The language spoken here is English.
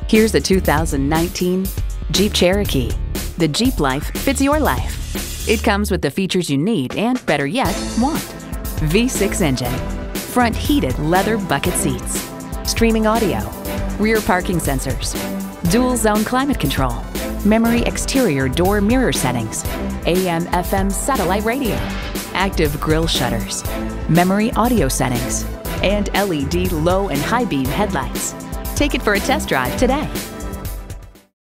Here's a 2019 Jeep Cherokee. The Jeep life fits your life. It comes with the features you need and, better yet, want. V6 engine, front heated leather bucket seats, streaming audio, rear parking sensors, dual zone climate control, memory exterior door mirror settings, AM/FM satellite radio, active grille shutters, memory audio settings, and LED low and high beam headlights. Take it for a test drive today.